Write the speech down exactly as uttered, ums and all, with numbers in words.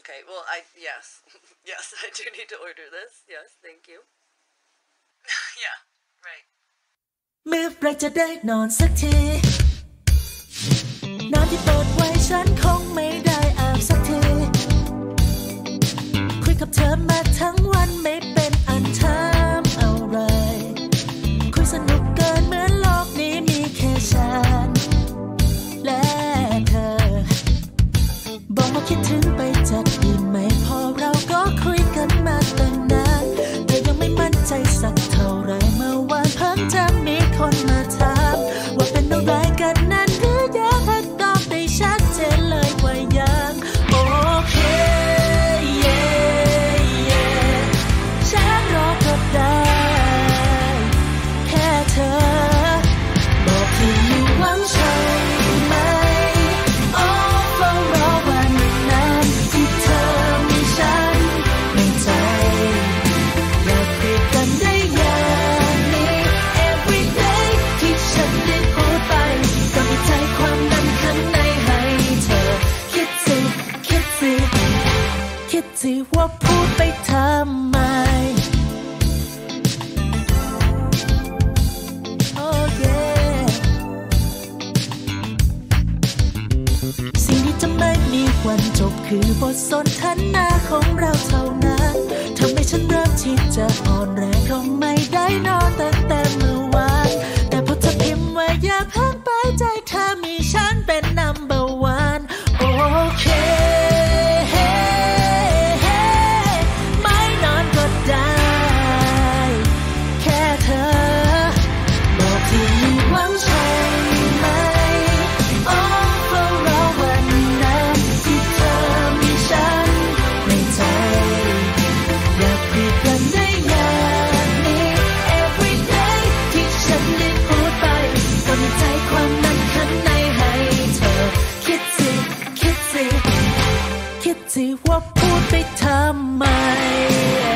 Okay, well, I, yes, yes, I do need to order this. Yes, thank you. Yeah, right. เมื่อไรจะได้นอนสักทีน้ำที่เปิดไว้ฉันคงไม่ได้อาบสักทีคุยกับเธอมาทั้งวันไม่เป็นอันถามอะไรคุยสนุกเกินเหมือนโลกนี้มีแค่ฉันและเธอบอกมาคิดถึงไปจัดดีไหมพอเราก็คุยกันมาตั้งนานแต่ยังไม่มั่นใจสักเท่าไรเมื่อวานเพิ่งจะมีคนมาถามว่าเป็นอะไรกันนั้นหรืออยากให้ตอบได้ชัดเจนเลยว่ายังโอเคเย่เย่ฉันรอก็ได้แค่เธอบอกที่มีหวังใช่ไหมโอ้เฝ้ารอวันนั้นที่เธอมีฉันในใจอยากคุยกันได้อย่างนี้ every day ที่ฉันได้พูดไปก็มีใจความนั้นข้างในให้เธอคิดสิคิดสิคิดสิว่าพูดไปทำไม Oh yeah สิ่งที่จะไม่มีวันจบคือบทสนทนาของเราเท่านั้นทำให้ฉันเริ่มที่จะอ่อนแรงเพราะไม่ได้นอนตั้งแต่เมื่อวานแต่พอเธอพิมพ์ว่าอย่าเพิ่งไปใจเธอมีฉันเป็น number one โอเคไม่นอนก็ได้แค่เธอบอกที่มีหวังใช่ไหมโอ้เฝ้ารอวันนั้นที่เธอมีฉันในใจอยากคุยกันได้อย่างนี้ every day ที่ฉันได้พูดไปก็มีใจความนั้นข้างในให้เธอคิดสิคิดสิคิดสิว่าพูดไปทำไม